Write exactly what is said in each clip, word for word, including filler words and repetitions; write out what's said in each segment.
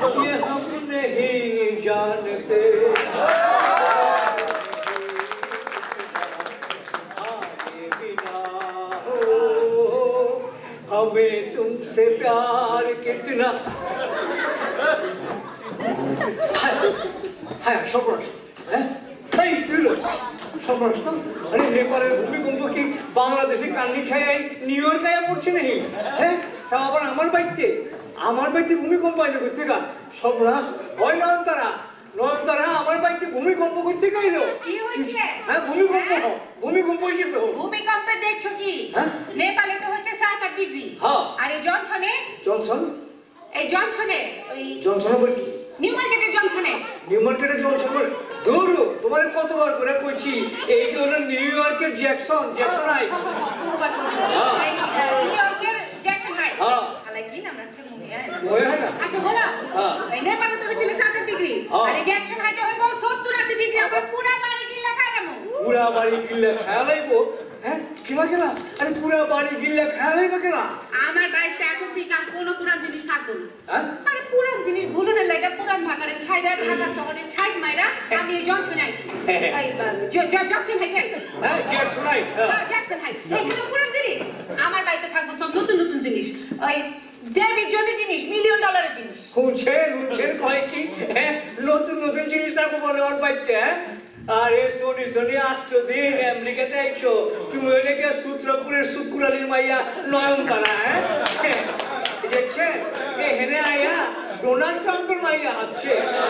ये हम नहीं जानते हमें तुमसे प्यार कितना হ্যাঁ সর্বনাশ হ্যাঁ এই কি হলো সর্বনাশ তো আরে নেপালের ভূমিকম্প কি বাংলাদেশে কান্নি খায় নিউ ইয়র্ক আয়া পড়ছে নাকি হ্যাঁ তা আবার আমার বাড়িতে আমার বাড়িতে ভূমিকম্প আইলো করতে গা সর্বনাশ হয় নয়নতারা নয়নতারা আমার বাড়িতে ভূমিকম্প করতে গাইলো কি হয়েছে হ্যাঁ ভূমিকম্প ভূমিকম্প হয়েছে তো ভূমিকম্পে দেখছো কি নেপালে তো হচ্ছে সাত আট ডিগ্রি হ্যাঁ আর এই জনসনে জনসন এই জনসনে ওই জনসন বল কি নিউ মার্কেটের জনসনে নিউ মার্কেটের জনসন বল দূর তোমার কতবার করে কইছি এইটা হলো নিউ ইয়র্কের জ্যাকসন জ্যাকসন হাইট কতবার কইছো নিউ ইয়র্কের জ্যাকসন হাইট হ্যাঁ আলাই কি নাম আছে মনে হয় মনে হয় না আচ্ছা হলো হ্যাঁ এই নেপালে তো হচ্ছে সাত আট ডিগ্রি আর এই জ্যাকসন হাইটে হইব সত্তর আশি ডিগ্রি আমরা পুরা বাড়ি গিল্লা খাইলাম পুরা বাড়ি গিল্লা খাইলাইবো হ্যাঁ কিবা কেলা আরে পুরা বাড়ি গিল্লা খাইলাইবো কেলা আমার বাড়িতে এখন থেকে আর কোনো পুরান জিনিস থাকবে না হ্যাঁ আরে পুরান জিনিস ভুলনের লাগা পুরান ঢাকারে ছাইরা ঢাকা শহরে ছাই মাইরা আমি এই জনসনে আইছি এই জনসন হাইটে আইছি হ্যাঁ জ্যাকসন হাইট হ্যাঁ জ্যাকসন হাইট এখানে পুরান জিনিস আমার বাড়িতে থাকবে সব নতুন নতুন জিনিস ওই ডেভিড জনের জিনিস মিলিয়ন ডলারের জিনিস শুনছেন শুনছেন কয় কি হ্যাঁ নতুন নতুন জিনিস থাকবো বলে ওর বাড়িতে হ্যাঁ আরে সোনি সোনি আসতো দিন আমেরিকাতে আইছো তুমি ওই নাকি সূত্রপুরের শুক্রালির মাইয়া নয়নতারা হ্যাঁ দেখছেন এ হেনে আয়া ডোনাল্ড ট্রাম্পের মাইয়া হচ্ছে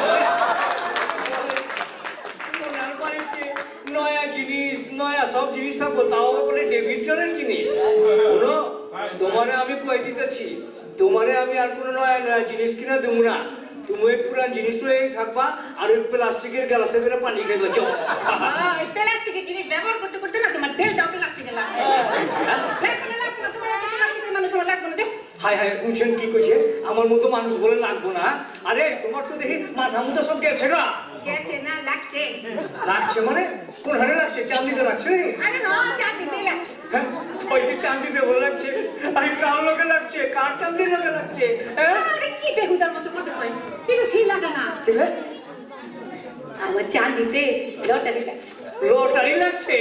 ওনার বাড়িতে নয়া জিনিস নয়া সব জিনিস থাকবো তাও বলে ডেভিড জনের জিনিস শোনো তোমারে আমি কয়ে দিতেছি তোমারে আমি আর কোনো নয়া নয়া জিনিস কিনা দেবো না তুমি ওই পুরান জিনিস লয়েই থাকবা আর ওই প্লাস্টিকের গ্লাসে করে পানি খাইবা যাও ওই প্লাস্টিকের জিনিস ব্যবহার করতে করতে না তোমার তেল দাও প্লাস্টিকের লাগবে লাগবে না লাগবে না তোমার এত প্লাস্টিকের মানুষ আমার লাগবে না যাও হাই হাই শুনছেন কি কইছে আমার মতো মানুষ বলে লাগবো না আরে তোমার তো দেখি মাথা মুথা সব গেছে গা গেছে না লাগছে লাগছে মানে কোন হারে লাগছে চাঁদিতে লাগছে আরে না চাঁদিতে লাগছে হ্যাঁ কইতে চাঁদিতে বলে লাগছে আরে কার লোকে লাগছে কার চাঁদির লোকে লাগছে হ্যাঁ আরে কি বেহুদার মতো কথা কই এটা সেই লাগে না ঠিক আছে আমার চাঁদিতে লটারি লাগছে লটারি লাগছে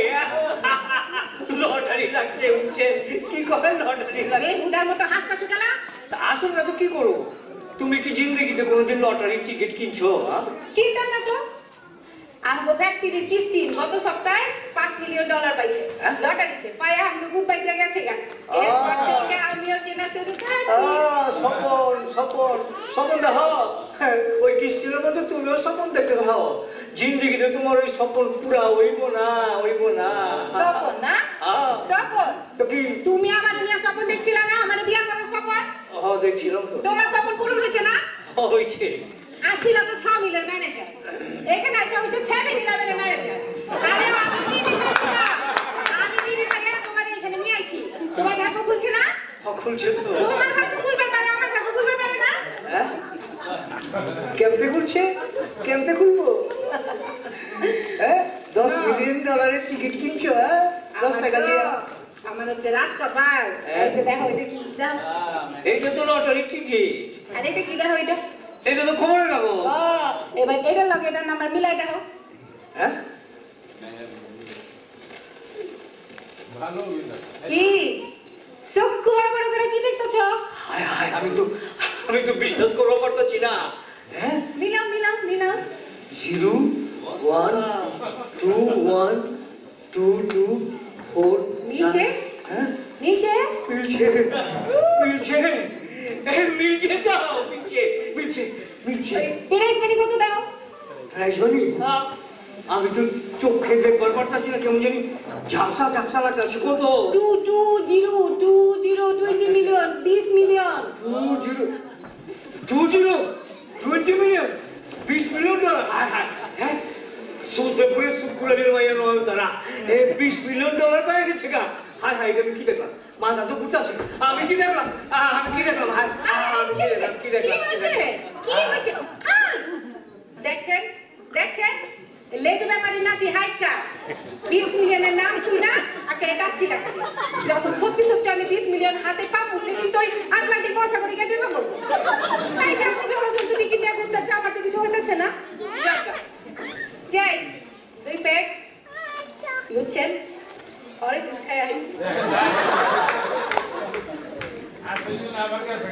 লটারি লাগছে উঠছে কি করে লটারি লাগছে বেহুদার মতো হাসতাছো কেলা তা আসলে না তো কি করো তুমি কি জিন্দগিতে কোনোদিন লটারির টিকিট কিনছো কিনতাম না তো আমগো ফ্যাক্টরির কিস্তি গত সপ্তাহে পাঁচ মিলিয়ন ডলার পাইছে লটারিতে পায় আমগো গুড বাই গেছে গা এরপর থেকে আমিও কেনা শুরু করেছি স্বপন স্বপন স্বপন দেখো ওই কিস্তির মধ্যে তুমিও স্বপন দেখতে দাও জিন্দগিতে তোমার ওই স্বপন পুরা হইব না হইব না স্বপন না স্বপন তো কি তুমি আমার নিয়ে স্বপন দেখছিলা না আমার বিয়ে করার স্বপন ও দেখছিলাম তো তোমার স্বপন পূরণ হয়েছে না হয়েছে আছিল তো শামিলের ম্যানেজার এখানে আসা হচ্ছে সেভেন ইলেভেনের ম্যানেজার আরে আমি দিদি পাইছিলাম আমি দিদি পাইয়া তোমার এখানে নিয়ে আইছি তোমার ভাগ্য খুলছে না খুলছে তো তোমার ভাগ্য খুলবে পারে আমার ভাগ্য খুলবে পারে না হ্যাঁ কেমতে খুলছে কেমতে খুলবো হ্যাঁ দশ মিলিয়ন ডলারের টিকিট কিনছো হ্যাঁ দশ টাকা দিয়ে আমার হচ্ছে রাজকপাল এই যে দেখো এটা কি দাও এইটা তো লটারির টিকিট আর এটা কি দেখো এটা এটা তো খবরের কাগজ ও এবার এটার লগে এটার নাম্বার মিলাই দেখো হ্যাঁ ভালো কি চক্ষু বড় বড় করে কি দেখতেছ হায় হায় আমি তো আমি তো বিশ্বাস করতে পারতেছি না হ্যাঁ মিলাও মিলাও মিলাও zero one two one two two four নিচে হ্যাঁ নিচে মিলছে মিলছে মিলছে দাও মিলছে মিলছে মিলছে প্রাইস মানি কত দাও প্রাইস মানি আমি তো চোখে দেখবার পারতাছি না কেমন জানি ঝাপসা ঝাপসা লাগতাছে কত two two zero two zero twenty million বিশ million two zero two zero twenty million বিশ মিলিয়ন ডলার হায় হায় হ্যাঁ সৌদেপুরে শুক্রালির মাইয়া নয়নতারা এ বিশ মিলিয়ন ডলার পেয়ে গেছে গা হায় হায় এটা আমি কি দেখলাম মাথা তো ঘুরতে আছে আমি কি দেখলাম আমি কি দেখলাম হায় আমি কি দেখলাম কি দেখলাম কি হয়েছে কি হয়েছে দেখছেন দেখছেন লেডি ব্যাপারী নাতি হাইটটা বিশ মিলিয়নের নাম শুই না আকারে টাস্টি লাগছে যখন সত্যি সত্যি আমি বিশ মিলিয়ন হাতে পাবো সেদিন তো ওই আটলান্টিক মহাসাগরে গিয়ে ডুবে পড়বো তাই যে আমি জলযন্ত্র টিকিট বুঝছেন ঘরে দুধ খাই আই আসলে আমার কাছে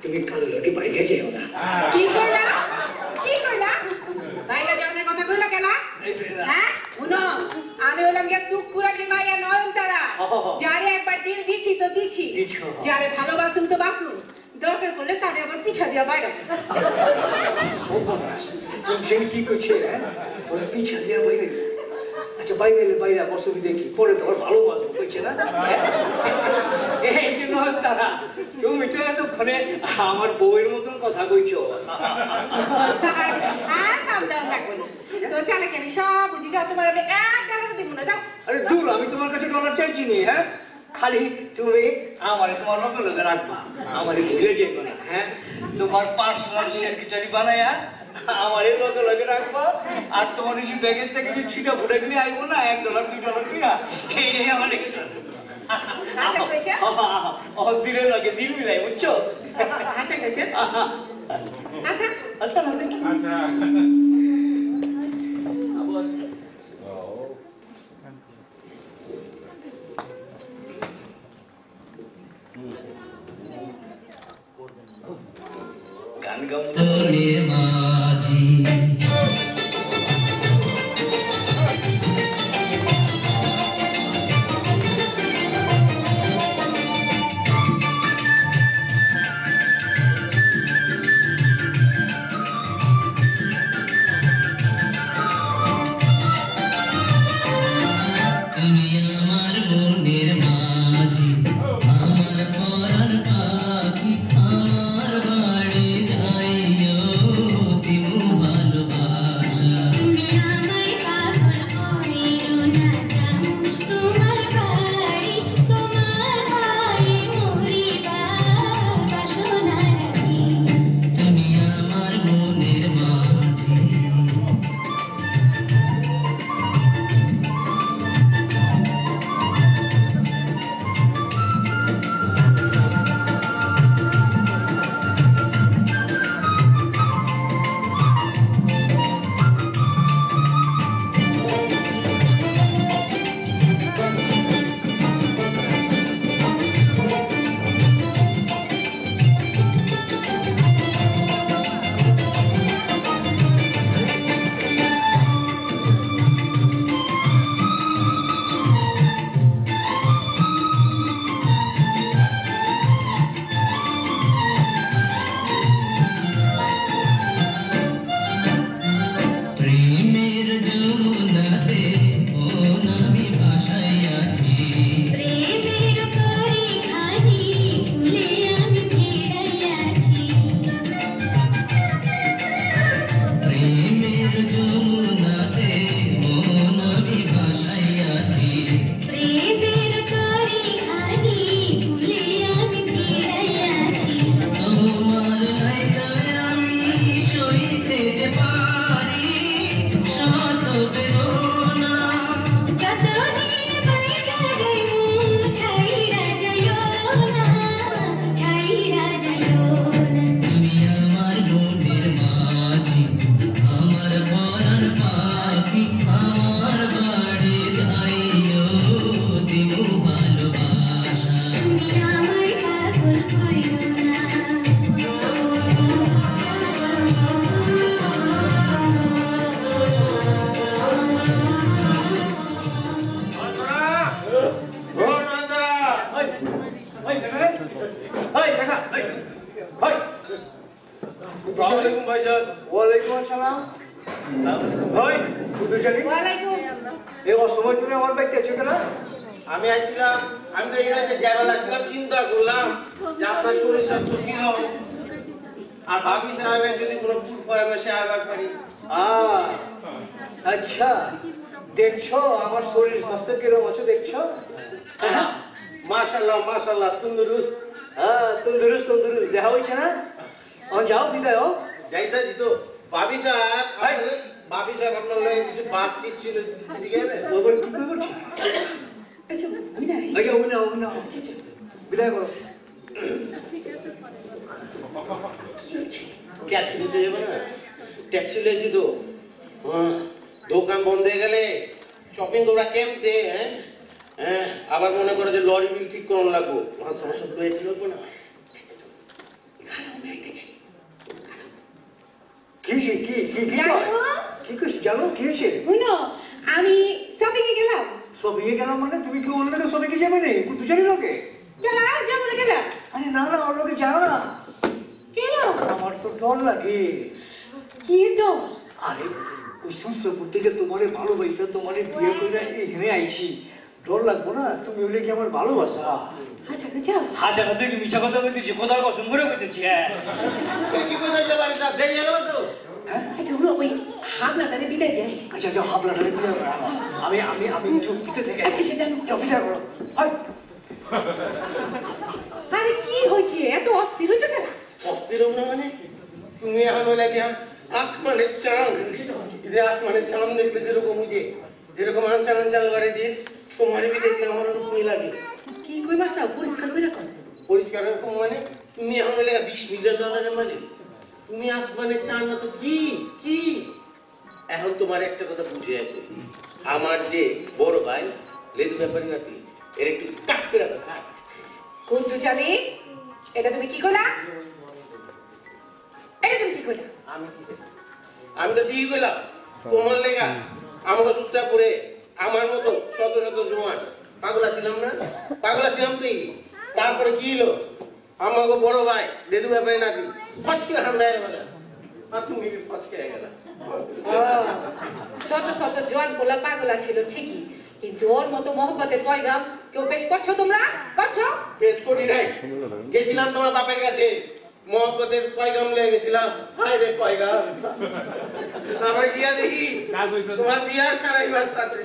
তুমি কারোকে বাইরে যেও না। কি কইলা কি কইলা বাইরে যাওয়ার কথা কইলা কেন হ্যাঁ শুনো আমি হলাম গিয়া সুকুরানি মাইয়া নয়নতারা যারে একবার দিল দিছি তো দিছি যারে ভালোবাসুন তো বাসুন দরকার পড়লে তারে আবার পিছা দিয়া বাইরে সর্বনাশ তুমি কি করছে হ্যাঁ ওরা পিছা দিয়া বাইরে আচ্ছা বাইরে এলে বাইরে অসুবিধা কি পরে তোমার ভালোবাসবো কইছে না এই যে নয়নতারা তুমি তো এতক্ষণে আমার বউয়ের মতন কথা কইছো আর কাম দাও না কোন তো চলে কি আমি সব বুঝি যাও তোমার আমি এক ডলার দিব না যাও আরে দূর আমি তোমার কাছে ডলার চাইছি নি হ্যাঁ খালি তুমি আমারে তোমার লগে লগে রাখবা আমারে ভুলে যেও না হ্যাঁ তোমার পার্সোনাল সেক্রেটারি বানায়া আমারে লগে লগে রাখবা আর তোমার এই যে ব্যাগের থেকে যে ছিটা ফুটা কিনে আইবো না এক ডলার দুই ডলার কিনা এই নিয়ে আমার লেগে যাবে আচ্ছা কইছে ও দিলে লাগে দিল মিলাই বুঝছো আচ্ছা কইছে আচ্ছা আচ্ছা না দেখি আচ্ছা গান গাও মাঝি আসসালামু আলাইকুম ভাইজান। ওয়ালাইকুম আসসালাম। ভাই বুঝুছনি ওয়ালাইকুম এই অসময় তুমি আমার বাইতে আছো কেন? আমি আইছিলাম, আমি তো এই রাতে যাইবার লাগছিলাম, চিন্তা করলাম যে আপনার শরীর স্বাস্থ্য কিরকম, আর ভাবি সাহেবের যদি কোনো ভুল হয় আমরা সে আবার পারি। আহ, আচ্ছা দেখছো আমার শরীর স্বাস্থ্য কিরকম আছে দেখছো? মাশাআল্লাহ মাশাআল্লাহ তন্দুরুস্ত। হ্যাঁ তন্দুরুস্ত তন্দুরুস্ত দেখা হয়েছে না? এখন যাও বিদায় হও। যাইতাছি তো। ভাবি সাহেব, আপনার- ভাবি সাহেব আপনার লগে কিছু বাতচিত ছিল, এদিকে যাবেন? বলবেন কি করে বলছি? আচ্ছা আমি না আচ্ছা ও না ও না বিদায় করো। ট্যাক্সি নিতে যাবে না? ট্যাক্সি লেছি তো। হ্যাঁ, দোকান বন্ধ হয়ে গেলে শপিং তোমরা কেমতে হ্যাঁ হ্যাঁ আবার মনে করো যে লরি বিল ঠিক করুন লাগবো, মাল সমস্যা লয়ে দিল না। খারাপ আমি আইতেছি কি হয়েছে? কি কি কি জানো? কয়? কি কইছে জানো কি হয়েছে? শুনো আমি শপিং এ গেলাম সবিয়ে গেলাম মানে তুমি কি অন্য লোকের সবিকে যাবে না কুতু জানি লোকে? গেলাম যাবো না গেলাম আরে না না অন্য লোকে যাও না গেলাম আমার তো ডর লাগে কি ডর আরে ওই সূত্রপুর থেকে তোমারে ভালোবাসা তোমারে বিয়ে করে এখানে আইছি ডর লাগবো না তুমি হলে কি আমার ভালোবাসা আচ্ছা যাও হাজার হাজার থেকে মিছা কথা বলতেছি কোথার কসম করে বলতেছি হ্যাঁ কি কোথায় যাবো আমি সব দেরি হয়ে গেল তো আচ্ছা শুনো ওই হাবলাটারে বিদায় দিয়ে আচ্ছা যাও হাবলাটা বিয়ে করো আমি আমি আমি চুপ পিছে থেকে আচ্ছা আচ্ছা জানো যাও বিয়ে করো হাই আরে কি হয়েছে এত অস্থির হয়েছে কেন অস্থির না মানে তুমি এখন হলে গিয়া আসমানের চাঁদ ঈদে আসমানের চাঁদ দেখলে যেরকম বুঝে যেরকম আনচান আনচান করে দিয়ে তোমার বি দেখলে আমার ওরকমই লাগে কি কই মারছাও পরিষ্কার করে রাখো পরিষ্কার এরকম মানে তুমি এখন হলে বিশ মিলিয়ন ডলারের মালিক তুমি আসমানের চাঁদ না তো কি কি এখন তোমার একটা কথা বুঝে যাবে আমার যে বড় ভাই লেদু ব্যাপারী নাতি এর একটু কাট করে দেখা কুদ্দু চালি এটা তুমি কি করলা এটা তুমি কি করলা আমি কি করি? আমি তো ঠিকই কইলাম তোমার লেগা আমাকে চুপটা করে আমার মতো শত শত জোয়ান পাগলা ছিলাম না পাগলা ছিলাম তুই তারপরে কি হলো আমাকে বড় ভাই লেদু ব্যাপারে নাতি ফচকে হান্দায় গেল আর তুমি ফচকে গেল শত শত জোয়ান পোলা পাগলা ছিল ঠিকই কিন্তু ওর মতো মহব্বতের পয়গাম কেউ পেশ করছো তোমরা করছো পেশ করি নাই গেছিলাম তোমার বাপের কাছে মহব্বতের পয়গাম লেগে গেছিলাম হায় রে পয়গাম আমার গিয়া দেখি তোমার বিয়ার সারাই বাস্তাতে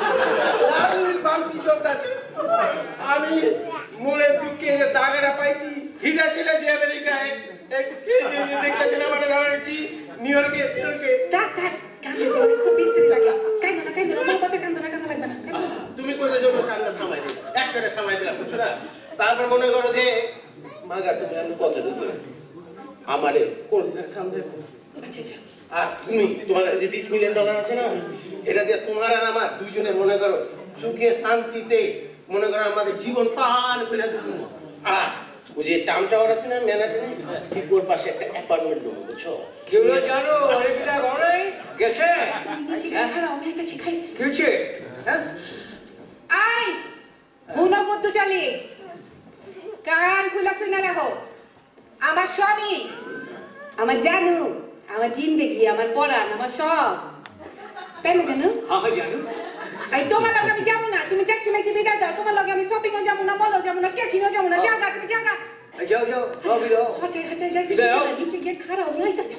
আমি মনের দুঃখে যে দাগাটা পাইছি হিজা চলেছি আমেরিকায় দেখতেছি না মানে দাঁড়াচ্ছি নিউ ইয়র্কে নিউ ইয়র্কে থাক থাক কান্দে তোমার খুব বিশ্রী লাগে কান্দো না কান্দো না মহব্বতে কান্দো না কান্দো লাগবে না কান্দো না। তুমি কোথায় যাবো কান্না থামাই দিলে একটা থামাই দিলাম বুঝছো না তারপর মনে করো যে মাগা তুমি আমি কত দিতে আমারে কোন খাম দেবো আচ্ছা আচ্ছা আর তুমি তোমার যে বিশ মিলিয়ন ডলার আছে না এটা দিয়ে তোমার আর আমার দুইজনের মনে করো সুখে শান্তিতে মনে করো আমাদের জীবন পান করে দেবো আর ওই যে টাউন টাওয়ার আছে না ম্যানহাটনে ঠিক ওর পাশে একটা অ্যাপার্টমেন্ট রুম বুঝছো কেউ জানো অনেক দিন অনেক গেছে তুমি নিচে গিয়ে খারাপ আমি একটা শিখাইছি কি হচ্ছে হ্যাঁ আই হুনো কুদ্দু চালি কান খুলা শুনে রাখো আমার স্বামী আমার জানু আমার জিন্দেগি আমার পরাণ আমার সব তাই না জানু হ্যাঁ হ্যাঁ জানো এই তোমার লগে আমি যাবো না তুমি ট্যাক্সি মেক্সি বিদায় দাও তোমার লগে আমি শপিংও যাবো না মলও যাবো না ক্যাসিনো যাবো না জায়গা তুমি জায়গা যাও যাও যাও বিদাও হাঁটাই হাঁটাই যাই বিদায় হও। নিচে গিয়ে খারাপ রাইতাছে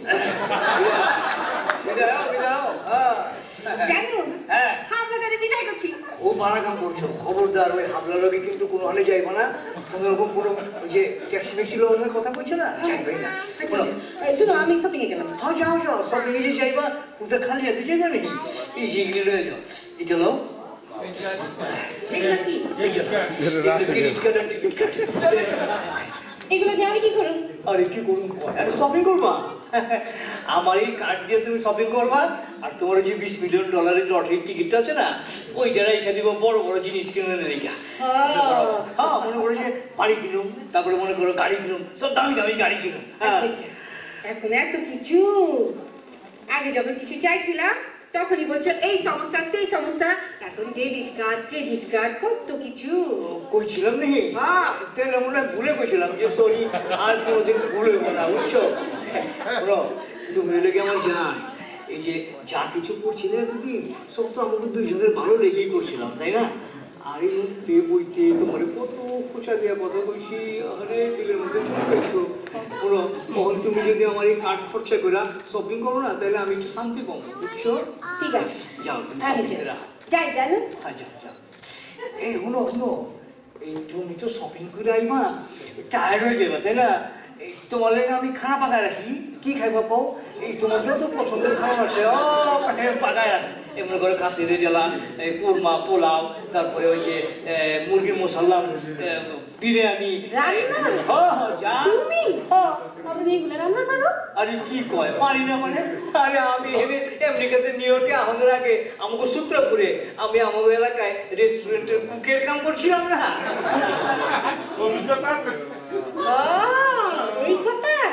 বিদাও বিদাও হ্যাঁ জানু হ্যাঁ হামলাটারে বিদায় করছি ও ভাড়া কাম করছো খবরদার ওই হামলা লোকে কিন্তু কোনো হলে যাইবো না কোনো রকম কোনো ওই যে ট্যাক্সি ফ্যাক্সি লোকের কথা বলছো না যাইবাই না আচ্ছা আচ্ছা এই শুনো আমি শপিং এ গেলাম হ্যাঁ যাও যাও সব নিয়ে যে যাইবা ওদের খালি হাতে যাইবা নাকি এই যে এগুলি রয়ে যাও এটা নাও এগুলো কি এই যে ক্রেডিট কার্ড আর টিকিট কার্ড এগুলো দিয়ে আমি কি করব আরে কি করুন আরে শপিং করবা আমার এই কার্ড দিয়ে তুমি শপিং করবা আর তোমার যে বিশ মিলিয়ন ডলারের লটারির টিকিটটা আছে না ওইটা রেখে দিব বড় বড় জিনিস কিনে রেখা হ্যাঁ মনে করো যে বাড়ি কিনুম তারপরে মনে করো গাড়ি কিনুম সব দামি দামি গাড়ি কিনুম আচ্ছা আচ্ছা এখন এত কিছু আগে যখন কিছু চাইছিলাম তখনই বলছো এই সমস্যা সেই সমস্যা এখন ডেবিট কার্ড ক্রেডিট কার্ড কত কিছু কইছিলাম নাকি হ্যাঁ। তাহলে মনে হয় ভুলে কইছিলাম যে সরি আর কোনোদিন ভুলব না বুঝছো বলো তুমি লেগে আমার জান এই যে যা কিছু করছিলে এতদিন সব তো আমাকে দুইজনের ভালো লেগেই করছিলাম তাই না আর এই উঠতে বইতে তোমার কত খোঁচা দেওয়া কথা কইছি আরে দিলের মধ্যে চলে গেছো বলো তখন তুমি যদি আমার এই কার্ড খরচা করে শপিং করো না তাহলে আমি একটু শান্তি পাবো বুঝছো ঠিক আছে যাও তুমি আমি শপিং যাই। করে যাই জানো হ্যাঁ যাও যাও এই হলো হলো এই তুমি তো শপিং করে আইবা টায়ার্ড হয়ে যাবে তাই না এই তোমার লেগে আমি খানা পাকায় রাখি কি খাইবা কও এই তোমার যত পছন্দের খাবার আছে ও পাকায় রাখি এমন করে খাসির রেজালা কোরমা পোলাও তারপরে ওই যে মুরগির মশলা বিরিয়ানি রান্না? হ্যাঁ হ্যাঁ যা তুমি? হ্যাঁ তুমি এগুলো রান্না পারো আরে কি কয় পারি না মানে আরে আমি এখানে আমেরিকাতে নিউ ইয়র্কে আমাদের আগে আমাকে সূত্রপুরে আমি আমাদের এলাকায় রেস্টুরেন্টের কুকের কাম করছিলাম না অভিজ্ঞতা আছে ও এই কথা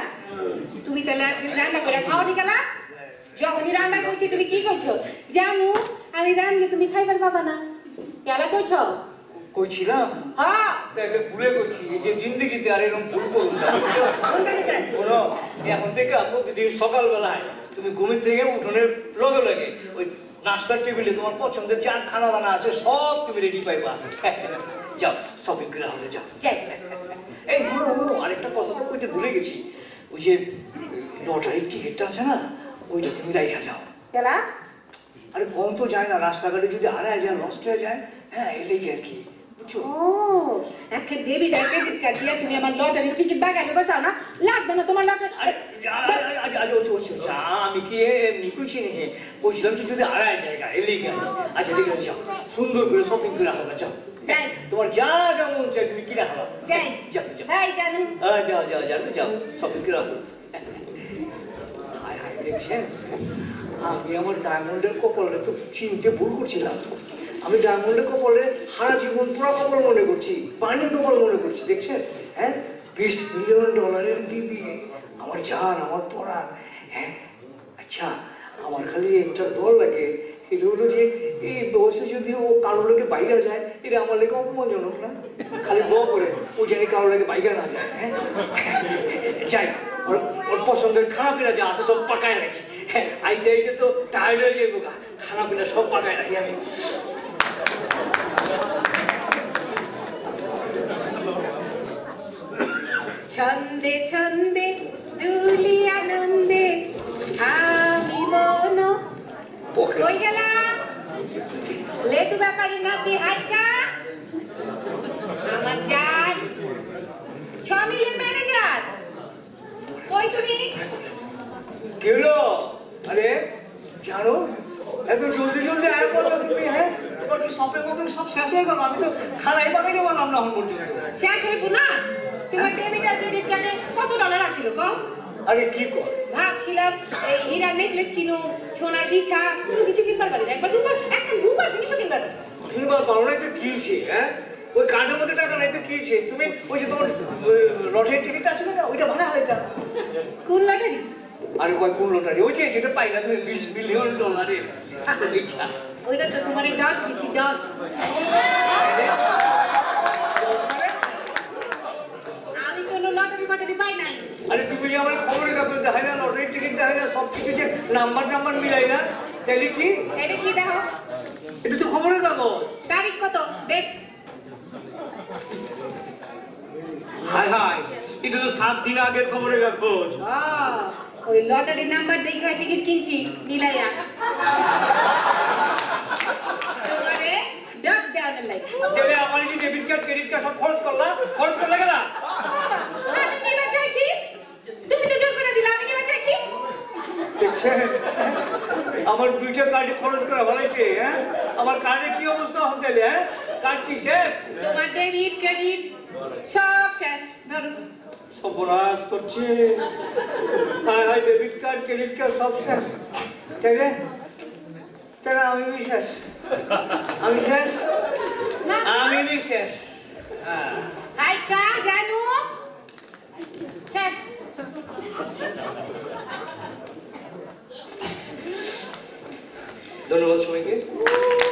গেলা রান্না করে খাওনি গেলা যখনই রান্না করছি তুমি কি কইছো জানু আমি রান্না তুমি খাইবার পাবা না গেলা কইছো কইছিলাম হ্যাঁ তাহলে ভুলে গেছি এই যে জিন্দগিতে আর এরকম ভুল করুন না কোনটা গেছে শোনো এখন থেকে প্রতিদিন সকালবেলায় তুমি ঘুমের থেকে উঠোনের লগে লগে ওই নাস্তার টেবিলে তোমার পছন্দের যা খানা দানা আছে সব তুমি রেডি পাইবা যাও শপিং করে হবে যাও যাই এই হলো হলো আরেকটা কথা তো কইতে ভুলে গেছি ওই যে লটারির টিকিটটা আছে না ওইটা তুমি রাইখা যাও গেলা আরে কম তো যায় না রাস্তাঘাটে যদি হারায় যায় নষ্ট হয়ে যায় হ্যাঁ এলেই আর কি বুঝছো ও একটা ডেবিট আর ক্রেডিট কার্ড দিয়ে তুমি আমার লটারি টিকিট বাগানে বসাও না লাগবে না তোমার লটারি আরে আরে আরে আরে ওছো ওছো আমি কি এমনি কইছি নি বলছিলাম যে যদি হারায় জায়গা এলেই কি আচ্ছা ঠিক আছে যাও সুন্দর করে শপিং করে হবে যাও যাই তোমার যা যা মন চাই তুমি কিনে হালা যাই যাও যাও হাই জানু হ্যাঁ যাও যাও যাও যাও শপিং করে হবে হায় হায় দেখছেন আমি আমার ডায়মন্ডের কপালে তো চিনতে ভুল করছিলাম আমি ডায়মন্ডের কপালে সারা জীবন পুরো কপাল মনে করছি পানির কপাল মনে করছি দেখছেন হ্যাঁ বিশ মিলিয়ন ডলারের বিবিএ আমার জান আমার পড়ান হ্যাঁ আচ্ছা আমার খালি একটা ডর লাগে এটা হলো যে এই বয়সে যদি ও কারো লোকে বাইরে যায় এটা আমার লেগে অপমানজনক না খালি দোয়া করে ও জানি কারো লোকে বাইরে না যায় হ্যাঁ যাই ওর ওর পছন্দের খানা পিনা যা আছে সব পাকায় রাখি হ্যাঁ আইতে আইতে তো টায়ার্ড হয়ে যাবো গা খানা পিনা সব পাকায় রাখি আমি ছন্দে ছন্দে দুলি আনন্দে আমি মন কই গেলা লেটু ব্যাপারী নাতি হাইকা আমার যাই ছ মিলিয়ন ম্যানেজার কই তুমি কি হলো আরে জানো এত জলদি জলদি আয় করলো তুমি হ্যাঁ তোমার কি শপিং মপিং সব শেষ হয়ে গেল আমি তো খানাই পাকাইতে পারলাম না এখন পর্যন্ত শেষ হইব না তোমার ডেবিট আর ক্রেডিট কার্ডে কত ডলার আছিল কম আরে কি কর ভাবছিলাম এই হীরার নেকলেস কিনো সোনার বিছা কোনো কিছু কিনবার পারি না একবার রূপার একটা রূপার জিনিসও কিনবার পারি না। কিনবার পারো নাই তো কি হয়েছে হ্যাঁ ওই কার্ডের মধ্যে টাকা নাই তো কি হয়েছে তুমি ওই যে তোমার লটারির টিকিট আছে না ওইটা ভাড়া হারাইতা কোন লটারি আরে কয় কোন লটারি ওই যে যেটা পাইলা তুমি বিশ মিলিয়ন ডলারের ওইটা ওইটা তো তোমার ডচ দিছি ডচ আমি কোনো লটারি ফাটারি পাই নাই আরে তুমি যে আমার খবরের কাগজ দেখাই না লটারির টিকিট দেখাই না সব কিছু যে নাম্বার নাম্বার মিলাই না তাহলে কি এটা কি দেখো এটা তো খবরের কাগজ তারিখ কত দেখ হায় হায় এটা তো সাত দিন আগের খবরের কাগজ ওই লটারি নাম্বার দেখে টিকিট কিনছি মিলাইয়া তোমারে ডচ দেওয়ার লাগে তাহলে আমার যে ডেবিট কার্ড ক্রেডিট কার্ড সব খরচ করলা খরচ করলা কেনা আমি নিবার চাইছি তুমি তো জোর করে দিলা আমি নিবার চাইছি দেখছেন আমার দুইটা কার্ডে খরচ করা ভালোইছে হ্যাঁ আমার কার্ডের কি অবস্থা হতে হ্যাঁ কার্ড কি শেষ তোমার ডেবিট ক্রেডিট সব শেষ ধরো সর্বনাশ করছে হায় হায় ডেবিট কার্ড ক্রেডিট কার্ড সব শেষ তাইলে তাহলে আমি শেষ আমি শেষ আমি শেষ হ্যাঁ হাই কা জানু শেষ ধন্যবাদ সবাইকে